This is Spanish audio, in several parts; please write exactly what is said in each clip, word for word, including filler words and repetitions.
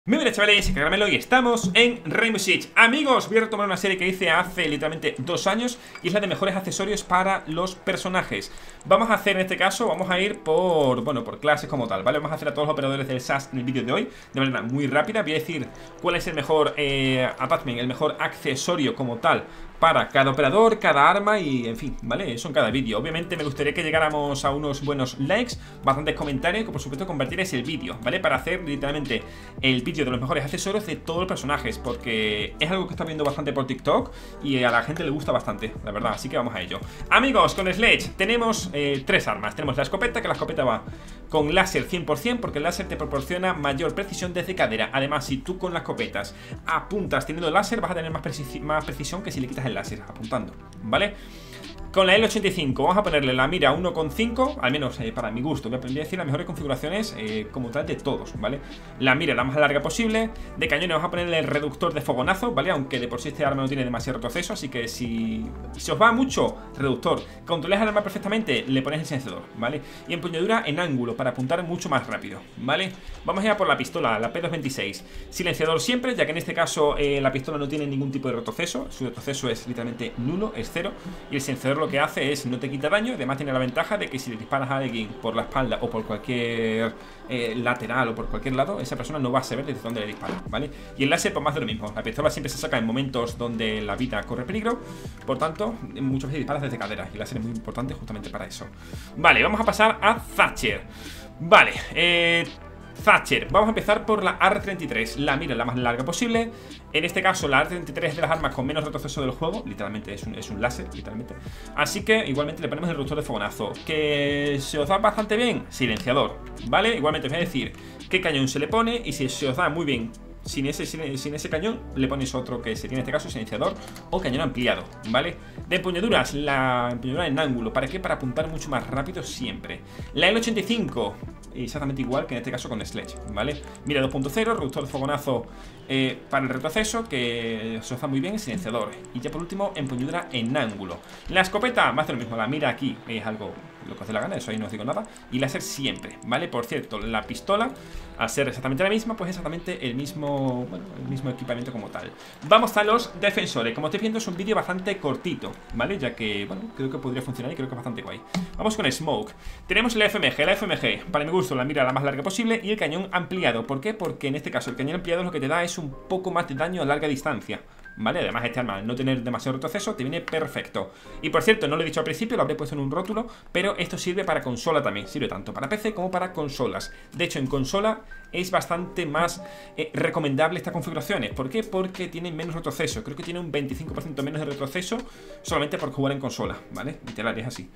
Muy buenas chavales, soy Caramelo y estamos en Rainbow Six. Amigos, voy a retomar una serie que hice hace literalmente dos años y es la de mejores accesorios para los personajes. Vamos a hacer en este caso, vamos a ir por, bueno, por clases como tal, ¿vale? Vamos a hacer a todos los operadores del S A S en el vídeo de hoy de manera muy rápida. Voy a decir cuál es el mejor eh, attachment, el mejor accesorio como tal para cada operador, cada arma y en fin, ¿vale? Eso en cada vídeo. Obviamente me gustaría que llegáramos a unos buenos likes, bastantes comentarios y por supuesto compartierais el vídeo, ¿vale? Para hacer literalmente el vídeo de los mejores accesorios de todos los personajes, porque es algo que está viendo bastante por TikTok y a la gente le gusta bastante, la verdad, así que vamos a ello. Amigos, con Sledge tenemos eh, tres armas. Tenemos la escopeta, que la escopeta va con láser cien por cien, porque el láser te proporciona mayor precisión desde cadera. Además, si tú con las escopetas apuntas teniendo láser, vas a tener más, precis más precisión que si le quitas el láser apuntando, ¿vale? Con la L ochenta y cinco vamos a ponerle la mira uno coma cinco, al menos eh, para mi gusto. Voy a decir las mejores configuraciones eh, como tal de todos, ¿vale? La mira la más larga posible. De cañones vamos a ponerle el reductor de fogonazo, ¿vale? Aunque de por sí este arma no tiene demasiado retroceso, así que si se os va mucho, reductor. Controláis el arma perfectamente, le ponéis el silenciador, ¿vale? Y empuñadura en ángulo para apuntar mucho más rápido, ¿vale? Vamos a ir a por la pistola, la P dos veintiséis. Silenciador siempre, ya que en este caso eh, la pistola no tiene ningún tipo de retroceso. Su retroceso es literalmente nulo, es cero. Y el silenciador lo que hace es no te quita daño. Además tiene la ventaja de que si le disparas a alguien por la espalda o por cualquier eh, lateral o por cualquier lado, esa persona no va a saber desde dónde le disparas, ¿vale? Y el láser pues más de lo mismo. La pistola siempre se saca en momentos donde la vida corre peligro. Por tanto, muchas veces disparas desde cadera. Y el láser es muy importante justamente para eso. Vale, vamos a pasar a Thatcher. Vale, eh... Thatcher, vamos a empezar por la A R treinta y tres. La mira la más larga posible. En este caso la A R treinta y tres es de las armas con menos retroceso del juego. Literalmente es un, es un láser, literalmente. Así que igualmente le ponemos el reductor de fogonazo. Que se os da bastante bien, silenciador, ¿vale? Igualmente os voy a decir qué cañón se le pone. Y si se os da muy bien sin ese, sin, sin ese cañón, le ponéis otro que sería en este caso silenciador o cañón ampliado, ¿vale? De empuñaduras, la empuñadura en ángulo. ¿Para qué? Para apuntar mucho más rápido siempre. La L ochenta y cinco, exactamente igual que en este caso con Sledge, ¿vale? Mira dos punto cero, reductor de fogonazo eh, para el retroceso, que se os da muy bien, silenciador. Y ya por último, empuñadura en ángulo. La escopeta, más de lo mismo, la mira aquí es algo lo que os dé la gana, eso ahí no os digo nada. Y láser siempre, ¿vale? Por cierto, la pistola, al ser exactamente la misma, pues exactamente el mismo, bueno, el mismo equipamiento como tal. Vamos a los defensores. Como estáis viendo es un vídeo bastante cortito, ¿vale? Ya que, bueno, creo que podría funcionar y creo que es bastante guay. Vamos con Smoke. Tenemos la F M G, la F M G, para mi gusto, la mira la más larga posible y el cañón ampliado. ¿Por qué? Porque en este caso el cañón ampliado lo que te da es un poco más de daño a larga distancia, ¿vale? Además este arma al no tener demasiado retroceso te viene perfecto. Y por cierto, no lo he dicho al principio, lo habré puesto en un rótulo, pero esto sirve para consola también. Sirve tanto para P C como para consolas. De hecho, en consola es bastante más eh, recomendable estas configuraciones. ¿Por qué? Porque tiene menos retroceso. Creo que tiene un veinticinco por ciento menos de retroceso solamente por jugar en consola, ¿vale? Literal, es así.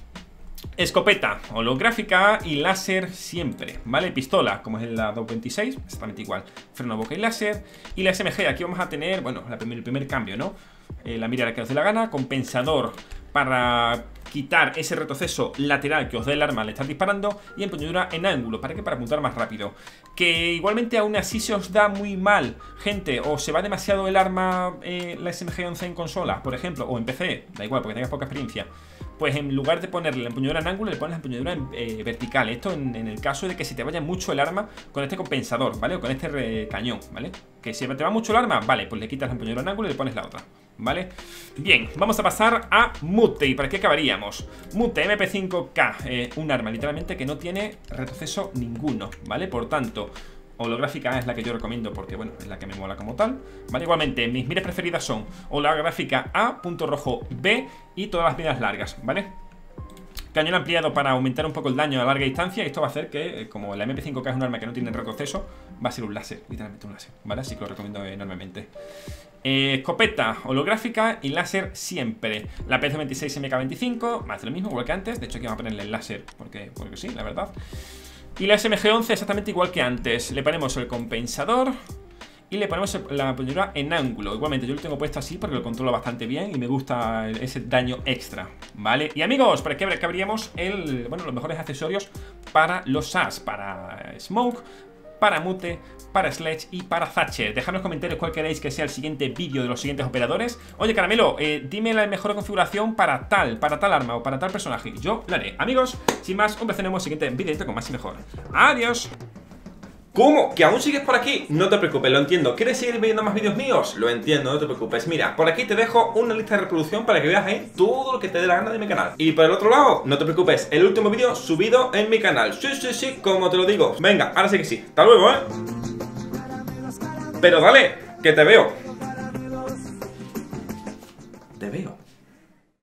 Escopeta, holográfica y láser siempre, ¿vale? Pistola, como es la dos veintiséis, exactamente igual. Freno boca y láser. Y la S M G, aquí vamos a tener, bueno, la primer, el primer cambio, ¿no? Eh, la mira la que os dé la gana. Compensador para quitar ese retroceso lateral que os dé el arma al estar disparando. Y empuñadura en ángulo, ¿para qué? Para apuntar más rápido. Que igualmente aún así se os da muy mal, gente, o se va demasiado el arma, eh, la S M G once en consola, por ejemplo, o en P C, da igual, porque tengas poca experiencia. Pues en lugar de ponerle la empuñadura en ángulo, le pones la empuñadura en, eh, vertical. Esto en, en el caso de que se te vaya mucho el arma con este compensador, ¿vale? O con este cañón, ¿vale? Que si te va mucho el arma, vale, pues le quitas la empuñadura en ángulo y le pones la otra, ¿vale? Bien, vamos a pasar a Mute. ¿Y para qué acabaríamos? Mute M P cinco K, eh, un arma literalmente que no tiene retroceso ninguno, ¿vale? Por tanto, holográfica es la que yo recomiendo porque, bueno, es la que me mola como tal, ¿vale? Igualmente, mis miras preferidas son holográfica A, punto rojo B y todas las miras largas, ¿vale? Cañón ampliado para aumentar un poco el daño a larga distancia. Y esto va a hacer que, como la M P cinco K es un arma que no tiene retroceso, va a ser un láser, literalmente un láser, ¿vale? Así que lo recomiendo enormemente. Eh, escopeta holográfica y láser siempre. La P dos veintiséis M K veinticinco, más de lo mismo, igual que antes. De hecho aquí vamos a ponerle el láser porque, porque sí, la verdad. Y la S M G once exactamente igual que antes. Le ponemos el compensador y le ponemos la empuñadura en ángulo. Igualmente yo lo tengo puesto así porque lo controlo bastante bien y me gusta ese daño extra, ¿vale? Y amigos, ¿para qué acabaríamos el, bueno, los mejores accesorios para los S A S? Para Smoke, para Mute, para Sledge y para Thatcher. Dejadme en los comentarios cuál queréis que sea el siguiente vídeo de los siguientes operadores. Oye, Caramelo, eh, dime la mejor configuración para tal, para tal arma o para tal personaje. Yo lo haré. Amigos, sin más, un beso en el siguiente vídeo con más y mejor. Adiós. ¿Cómo? ¿Que aún sigues por aquí? No te preocupes, lo entiendo. ¿Quieres seguir viendo más vídeos míos? Lo entiendo, no te preocupes. Mira, por aquí te dejo una lista de reproducción para que veas ahí todo lo que te dé la gana de mi canal. Y por el otro lado, no te preocupes, el último vídeo subido en mi canal. Sí, sí, sí, como te lo digo. Venga, ahora sí que sí. Hasta luego, ¿eh? Pero dale, que te veo. Te veo.